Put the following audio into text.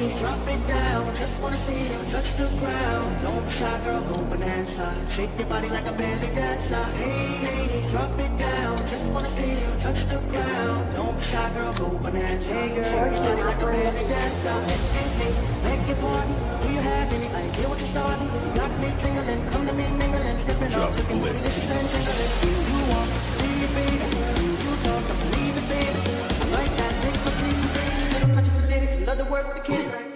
ladies, drop it down. Just wanna see you touch the ground. Don't be shy, girl, go bonanza. Shake your body like a belly dancer. Hey ladies, drop it down. Just wanna see you touch the ground. Don't be shy, girl, go bonanza. Hey girl, shake your body like a belly dancer. Hey, make it party. Do you have any idea what you're starting? Got me tingling, come to me mingling, stepping up, looking for this and tingling. You want, see it, baby. You talk, I believe it, baby. I like that, thing for me, baby. Little touches of it, love to work with the kids.